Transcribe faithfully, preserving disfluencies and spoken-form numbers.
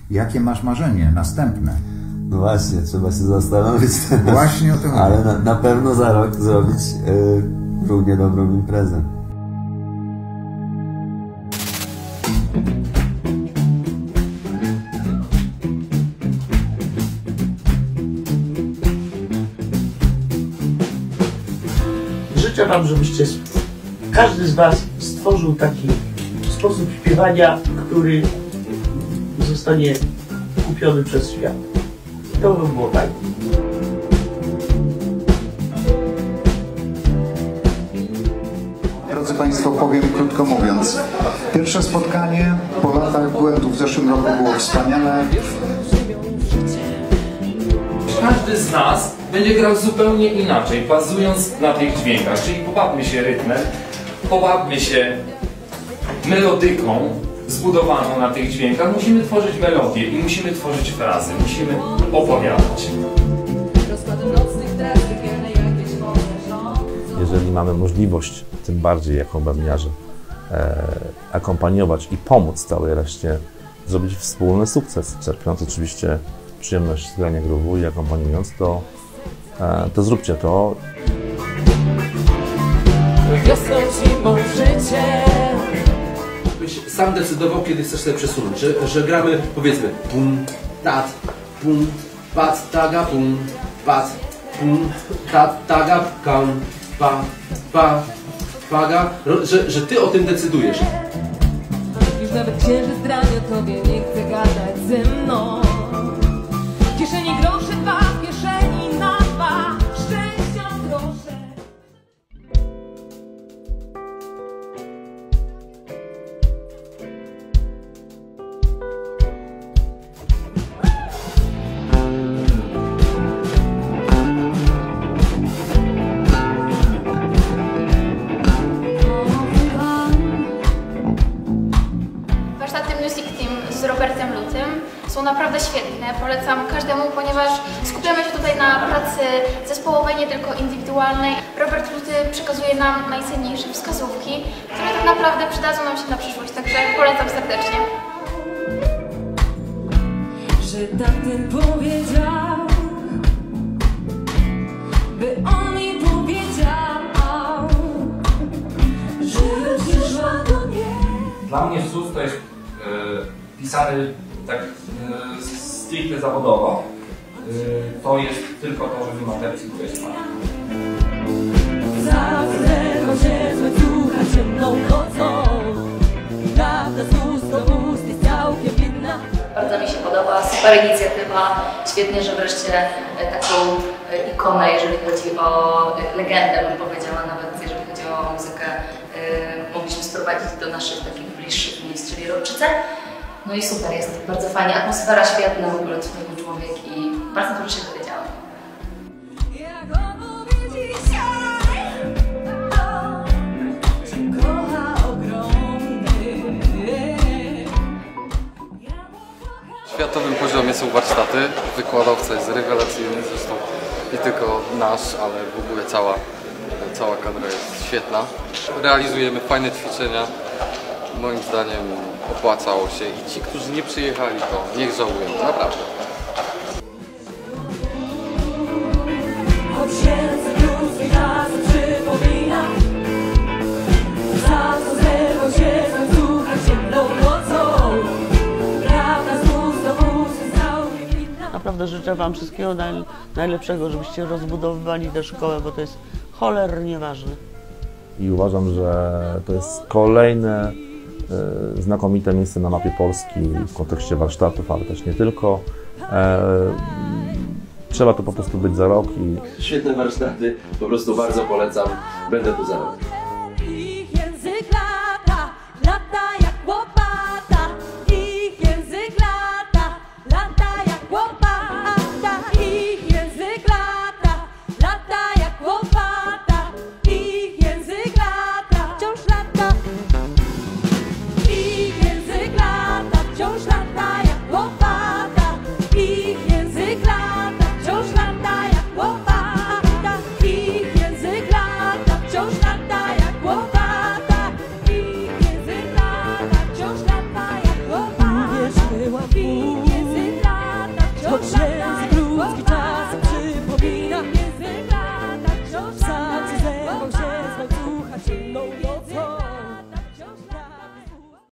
Jakie masz marzenie następne? No właśnie, trzeba się zastanowić teraz. Właśnie o tym. Ale na, na pewno za rok zrobić yy, równie dobrą imprezę. Życzę wam, żebyście każdy z was stworzył taki sposób śpiewania, który zostanie kupiony przez świat. To by było fajne. Drodzy Państwo, powiem krótko mówiąc. Pierwsze spotkanie po latach błędów w zeszłym roku było wspaniale. Każdy z nas będzie grał zupełnie inaczej, bazując na tych dźwiękach. Czyli pobawmy się rytmem, pobawmy się melodyką zbudowaną na tych dźwiękach. Musimy tworzyć melodię i musimy tworzyć frazy, musimy opowiadać. Jeżeli mamy możliwość, tym bardziej jako bębniarze, e, akompaniować i pomóc całej reszcie zrobić wspólny sukces, czerpiąc oczywiście przyjemność z grania groove'u i akompaniując, to, e, to zróbcie to. Wiosną, zimą, życie. Byś sam decydował, kiedy chcesz sobie przesunąć, że, że gramy, powiedzmy, pum, tat, pum, pat, taga, pum, pat, pum, tat, taga, kam, pa, pa, paga, że, że ty o tym decydujesz. Już nawet księżyc drani o tobie nie chce gadać ze mną. W kieszeni grosze dwa, w kieszeni na dwa, szczęścia grosze. Z Robertem Lutym są naprawdę świetne, polecam każdemu, ponieważ skupiamy się tutaj na pracy zespołowej, nie tylko indywidualnej. Robert Luty przekazuje nam najcenniejsze wskazówki, które tak naprawdę przydadzą nam się na przyszłość, także polecam serdecznie. Że tamten powiedział, by on mi powiedział, że przyszła do mnie. Dla mnie S U S to jest e, pisany tak e, stricte zawodowo. E, to jest tylko to, żeby materiał to jest fajne. Zawsze rozdzielmy ducha ciemną nocą. Prawda z ust do ust jest całkiem inna. Bardzo mi się podoba, super inicjatywa. Świetnie, że wreszcie taką ikonę, jeżeli chodzi o legendę, bym powiedziała, nawet jeżeli chodzi o muzykę, mogliśmy sprowadzić do naszych takich bliższych miejsc, czyli Ropczyce. No i super, jest bardzo fajnie, atmosfera świetna, w ogóle cudowny człowiek i bardzo dużo się dowiedziałam. Na światowym poziomie są warsztaty, wykładowca jest rewelacyjny, zresztą nie tylko nasz, ale w ogóle cała, cała kadra jest świetna. Realizujemy fajne ćwiczenia, moim zdaniem opłacało się i ci, którzy nie przyjechali, to niech żałują, naprawdę. Naprawdę życzę wam wszystkiego naj, najlepszego, żebyście rozbudowywali tę szkołę, bo to jest cholernie ważne. I uważam, że to jest kolejne e, znakomite miejsce na mapie Polski w kontekście warsztatów, ale też nie tylko. E, trzeba tu po prostu być za rok. I... Świetne warsztaty, po prostu bardzo polecam, będę tu za rok. Uwierz, była choć nie